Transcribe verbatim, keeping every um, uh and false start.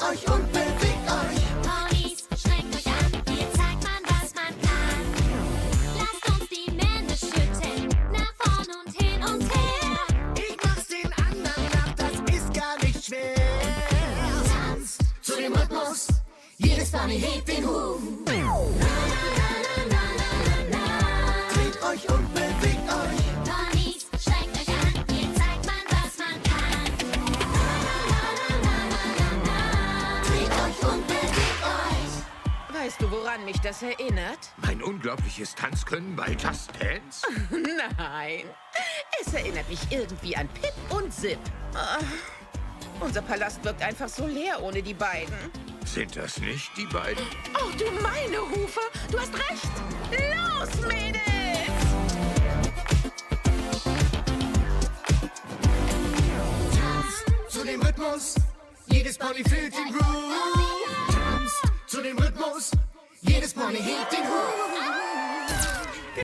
euch und bewegt euch. Ponys, strengt euch an, hier zeigt man, was man kann. Lasst uns die Männer schütteln, nach vorn und hin und her. Ich mach's den anderen nach, das ist gar nicht schwer. Tanzt zu dem Rhythmus, jedes Pony hebt den Huf. Na, na, na, na, na, na, na. Dreht euch und bewegt euch. Ponys, strengt euch an, hier zeigt man, was man kann. Na, na, na, na, na, na. Dreht euch und bewegt euch. Weißt du, woran mich das erinnert? Mein unglaubliches Tanzkönnen bei Just Dance? Nein, es erinnert mich irgendwie an Pip und Zip. Ah, unser Palast wirkt einfach so leer ohne die beiden. Sind das nicht die beiden? Oh, du meine Hufe, du hast recht. Los, Mädels! Tanzt zu dem Rhythmus, jedes Pony fühlt den Groove. Tanzt zu dem Rhythmus, jedes Pony hebt den Huf.